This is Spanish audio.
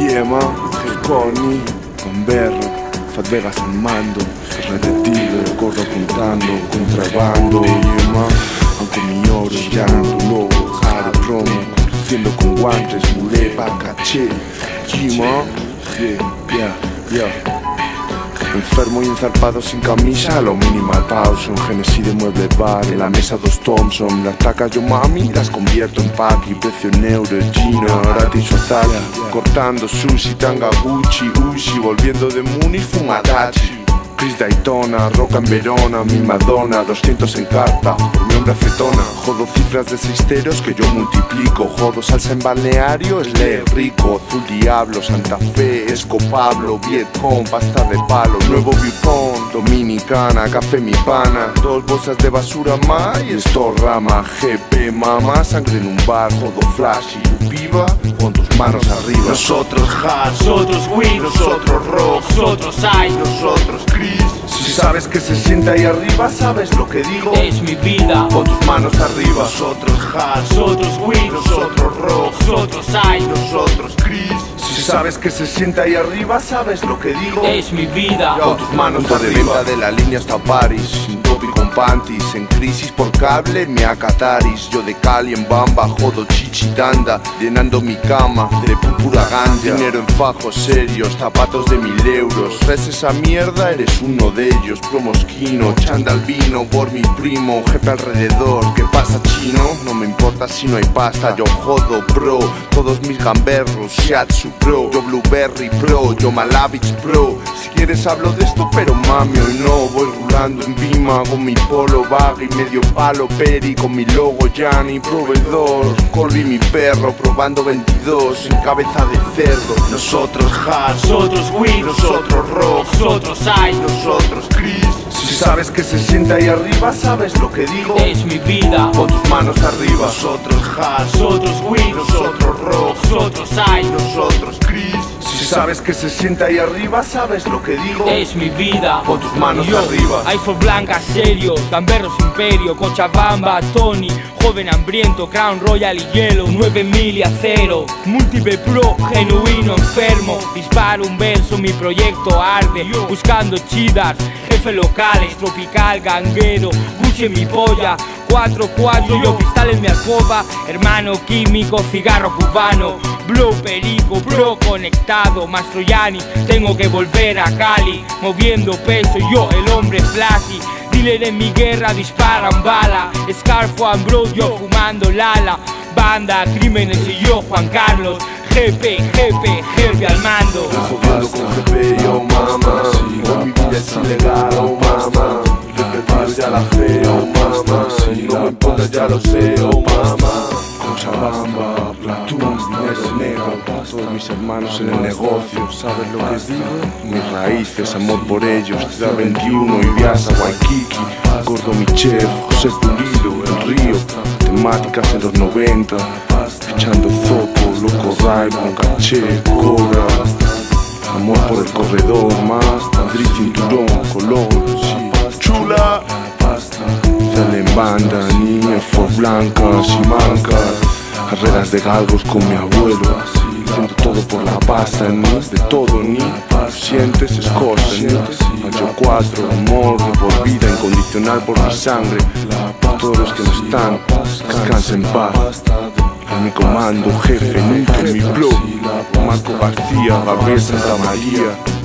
Yema, Gerconi, Gamberro, Fat Vegas al mando, Redettive, corro apuntando, contrabando. Yema, aunque mi oro ya tu logo, cara promo, haciendo con guantes, mulé, pa' caché. Yema, yeah. Enfermo y enzarpado sin camisa, lo minimal pausa, un Genesis de mueble bar, en la mesa dos Thompson, las tacas yo mami, las convierto en paqui, precio en euro, chino, ahora te hizo Zaki, cortando sushi, tanga Gucci, Ushi, volviendo de Múnich, Fumatachi. Chris Daytona, Roca en Verona, mi Madonna, 200 en carta, por mi hombre acetona. Jodo cifras de 6 ceros que yo multiplico. Jodo salsa en balneario, es leer rico. Azul Diablo, Santa Fe, Esco Pablo, Vietcong, pasta de palo, nuevo Viewpoint, Dominicana, café mi pana, 2 bolsas de basura más y esto rama. GP, mamá, sangre en un bar, jodo flash y viva con tus manos arriba. Nosotros hard, nosotros win, nosotros rock, nosotros hay, nosotros Chris. Si sabes que se siente ahí arriba, sabes lo que digo. Es mi vida, con tus manos arriba. Nosotros hard, nosotros win, nosotros rock, nosotros hay, nosotros Chris. Si sabes que se siente ahí arriba, sabes lo que digo. Es mi vida, con tus manos arriba. De venta de la línea hasta París, sin top y con panties, en crisis por cable, me acataris. Yo de Cali en Bamba, jodo chichitanda, llenando mi cama de púrpura ganja. Dinero en fajos serios, zapatos de 1000 euros. ¿Ves esa mierda? Eres uno de ellos. Promosquino, chándal vino por mi primo, jefe alrededor. ¿Qué pasa, chino? No me importa si no hay pasta, yo jodo, bro. Todos mis gamberros, Shiatsu Pro, yo Blueberry Pro, yo Malavich Pro. Si quieres hablo de esto, pero mami, hoy no. Voy rulando en Bima con mi polo baggy, medio palo peri, con mi logo Yanni, proveedor. Colby mi perro, probando 22 en cabeza de cerdo. Nosotros hard, nosotros win, nosotros rock, nosotros hay, nosotros Chris. Si sabes que se siente ahí arriba, sabes lo que digo. Es mi vida, con tus manos arriba. Nosotros hard, nosotros win, nosotros rock, nosotros hay, nosotros Chris. Si sabes que se siente ahí arriba, sabes lo que digo. Es mi vida, con tus manos arriba. iPhone blanca, serio, Gamberros Imperio, Cochabamba, Tony, joven hambriento, Crown Royal y hielo, 9000 y acero, múltiple pro, genuino, enfermo. Disparo un verso, mi proyecto arde, buscando chidas, jefe locales, tropical, ganguero, Gucci en mi polla, 4-4, yo cristal en mi alcoba, hermano químico, cigarro cubano, blow perico, bro conectado, Mastroianni, tengo que volver a Cali, moviendo peso, yo el hombre flashy, dealer en mi guerra, disparan bala, Scarfo and bro, yo fumando lala, banda, crímenes y yo Juan Carlos, jefe, Herbie al mando. Jodiendo con jefe, yo mamá, con mi vida es ilegal, oh mamá. Yo ya la fe, oh mamá, no me importa, ya lo sé, oh mamá. Cochabamba, Platón, ese negro, todos mis hermanos en el negocio, ¿sabes lo que digo? Mis raíces, amor por ellos, Ciudad 21, Ibiasa, Waikiki, Gordo Michel, José Pulido, El Río, temáticas en los 90, echando zopo, loco Raimon, caché, Cobra, amor por el corredor, más, Madrid, cinturón, Colón, chula. Sale en banda, niñas for blancas y mancas, carreras de galgos con mi abuelo, haciendo todo por la pasta, ni de todo, ni sientes es cosa, ni macho 4, amor de por vida, incondicional por mi sangre. Todos los que no están, descansen en paz. En mi comando, jefe, nunca en mi blog. Marco García, Gabriel Santa María.